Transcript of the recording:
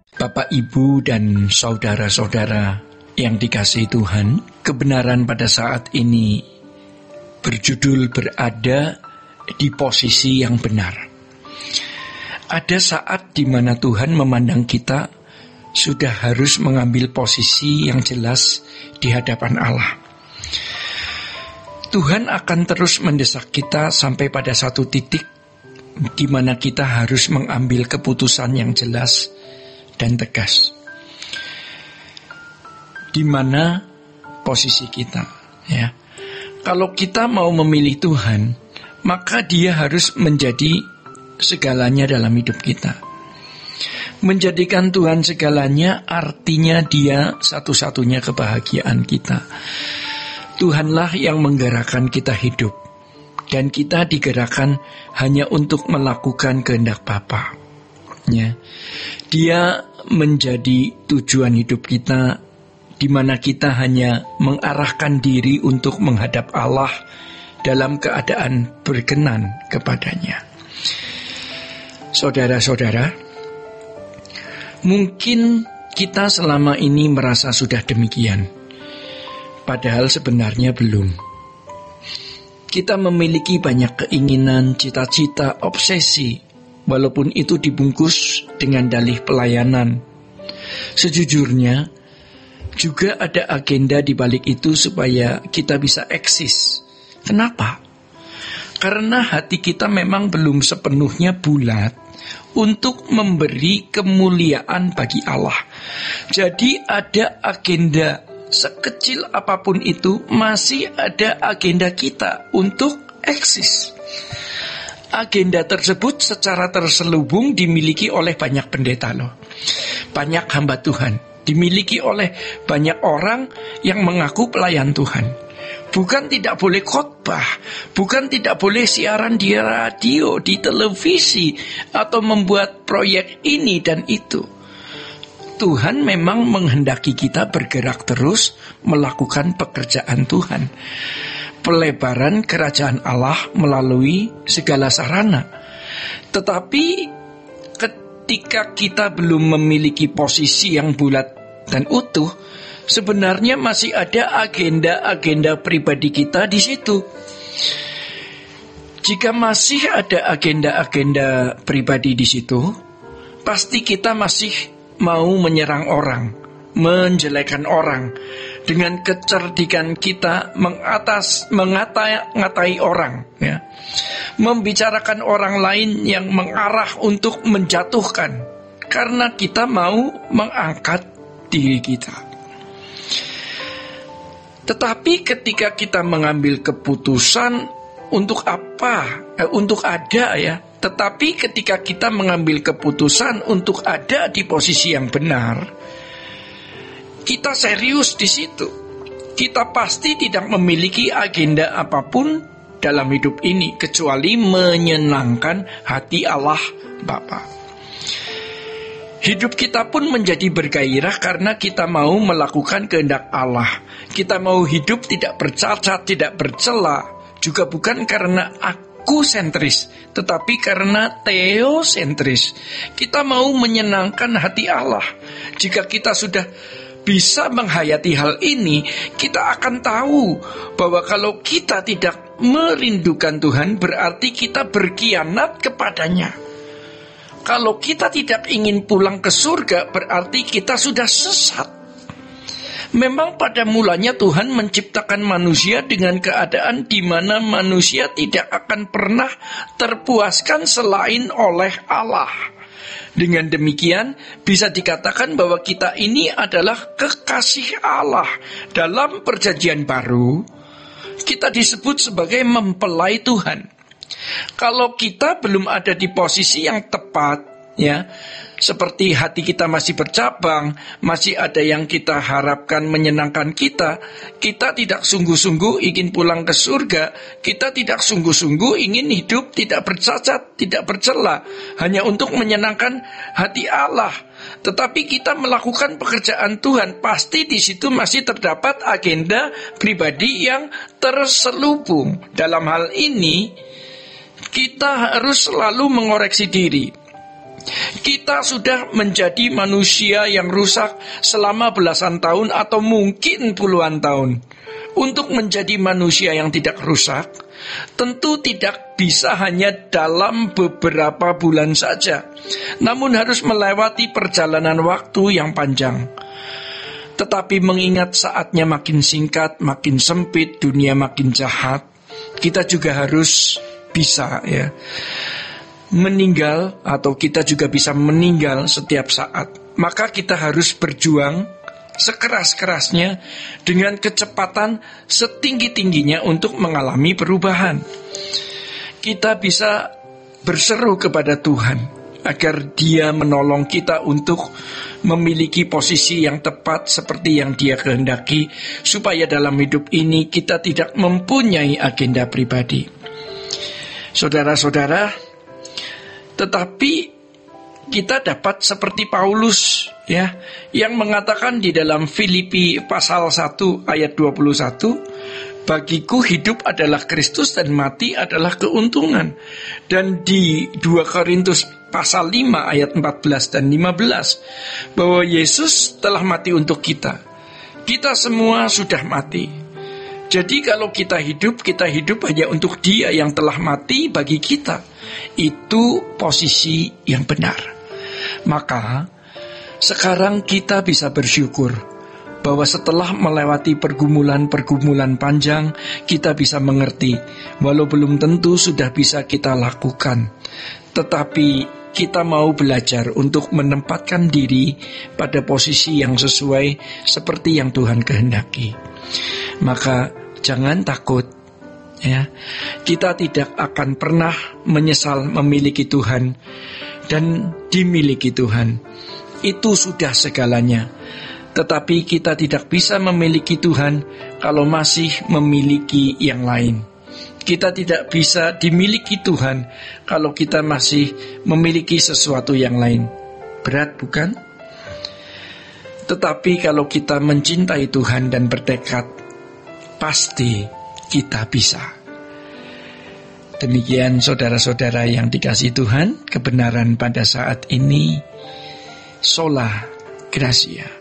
Bapak, Ibu, dan saudara-saudara yang dikasihi Tuhan, kebenaran pada saat ini berjudul berada di posisi yang benar. Ada saat di mana Tuhan memandang kita sudah harus mengambil posisi yang jelas di hadapan Allah. Tuhan akan terus mendesak kita sampai pada satu titik di mana kita harus mengambil keputusan yang jelas dan tegas. Di mana posisi kita, ya. Kalau kita mau memilih Tuhan, maka Dia harus menjadi segalanya dalam hidup kita. Menjadikan Tuhan segalanya artinya Dia satu-satunya kebahagiaan kita. Tuhanlah yang menggerakkan kita hidup, dan kita digerakkan hanya untuk melakukan kehendak Bapa. Ya. Dia menjadi tujuan hidup kita, di mana kita hanya mengarahkan diri untuk menghadap Allah dalam keadaan berkenan kepadanya. Saudara-saudara, mungkin kita selama ini merasa sudah demikian, padahal sebenarnya belum. Kita memiliki banyak keinginan, cita-cita, obsesi, walaupun itu dibungkus dengan dalih pelayanan. Sejujurnya, juga ada agenda di balik itu supaya kita bisa eksis. Kenapa? Karena hati kita memang belum sepenuhnya bulat untuk memberi kemuliaan bagi Allah. Jadi ada agenda, sekecil apapun itu, masih ada agenda kita untuk eksis. Agenda tersebut secara terselubung dimiliki oleh banyak pendeta loh. Banyak hamba Tuhan, dimiliki oleh banyak orang yang mengaku pelayan Tuhan. Bukan tidak boleh khotbah, bukan tidak boleh siaran di radio, di televisi, atau membuat proyek ini dan itu. Tuhan memang menghendaki kita bergerak terus melakukan pekerjaan Tuhan. Pelebaran kerajaan Allah melalui segala sarana. Tetapi ketika kita belum memiliki posisi yang bulat dan utuh, sebenarnya masih ada agenda-agenda pribadi kita di situ. Jika masih ada agenda-agenda pribadi di situ, pasti kita masih mau menyerang orang, menjelekan orang. Dengan kecerdikan kita mengatai orang, ya. Membicarakan orang lain yang mengarah untuk menjatuhkan, karena kita mau mengangkat diri kita. Tetapi ketika kita mengambil keputusan untuk apa? Untuk ada, ya. Tetapi ketika kita mengambil keputusan untuk ada di posisi yang benar, kita serius di situ. Kita pasti tidak memiliki agenda apapun dalam hidup ini kecuali menyenangkan hati Allah Bapa. Hidup kita pun menjadi bergairah karena kita mau melakukan kehendak Allah. Kita mau hidup tidak bercacat, tidak bercela, juga bukan karena aku sentris, tetapi karena teosentris. Kita mau menyenangkan hati Allah. Jika kita sudah bisa menghayati hal ini, kita akan tahu bahwa kalau kita tidak merindukan Tuhan, berarti kita berkhianat kepadanya. Kalau kita tidak ingin pulang ke surga, berarti kita sudah sesat. Memang pada mulanya Tuhan menciptakan manusia dengan keadaan di mana manusia tidak akan pernah terpuaskan selain oleh Allah. Dengan demikian, bisa dikatakan bahwa kita ini adalah kekasih Allah. Dalam perjanjian baru, kita disebut sebagai mempelai Tuhan. Kalau kita belum ada di posisi yang tepat, ya, seperti hati kita masih bercabang, masih ada yang kita harapkan menyenangkan kita tidak sungguh-sungguh ingin pulang ke surga, kita tidak sungguh-sungguh ingin hidup tidak bercacat, tidak bercela, hanya untuk menyenangkan hati Allah. Tetapi kita melakukan pekerjaan Tuhan, pasti di situ masih terdapat agenda pribadi yang terselubung. Dalam hal ini, kita harus selalu mengoreksi diri. Kita sudah menjadi manusia yang rusak selama belasan tahun atau mungkin puluhan tahun. Untuk menjadi manusia yang tidak rusak, tentu tidak bisa hanya dalam beberapa bulan saja, namun harus melewati perjalanan waktu yang panjang. Tetapi mengingat saatnya makin singkat, makin sempit, dunia makin jahat, kita juga harus bisa meninggal, atau kita juga bisa meninggal setiap saat. Maka kita harus berjuang sekeras-kerasnya dengan kecepatan setinggi-tingginya untuk mengalami perubahan. Kita bisa berseru kepada Tuhan agar Dia menolong kita untuk memiliki posisi yang tepat seperti yang Dia kehendaki, supaya dalam hidup ini kita tidak mempunyai agenda pribadi. Saudara-saudara, tetapi kita dapat seperti Paulus yang mengatakan di dalam Filipi pasal 1 ayat 21, bagiku hidup adalah Kristus dan mati adalah keuntungan. Dan di 2 Korintus pasal 5 ayat 14 dan 15, bahwa Yesus telah mati untuk kita. Kita semua sudah mati. Jadi kalau kita hidup hanya untuk Dia yang telah mati bagi kita. Itu posisi yang benar. Maka sekarang kita bisa bersyukur bahwa setelah melewati pergumulan-pergumulan panjang, kita bisa mengerti, walau belum tentu sudah bisa kita lakukan, tetapi kita mau belajar untuk menempatkan diri pada posisi yang sesuai seperti yang Tuhan kehendaki. Maka jangan takut, kita tidak akan pernah menyesal memiliki Tuhan dan dimiliki Tuhan. Itu sudah segalanya. Tetapi kita tidak bisa memiliki Tuhan kalau masih memiliki yang lain. Kita tidak bisa dimiliki Tuhan kalau kita masih memiliki sesuatu yang lain. Berat, bukan? Tetapi kalau kita mencintai Tuhan dan bertekad, pasti kita bisa. Demikian saudara-saudara yang dikasihi Tuhan, kebenaran pada saat ini. Sola Gracia.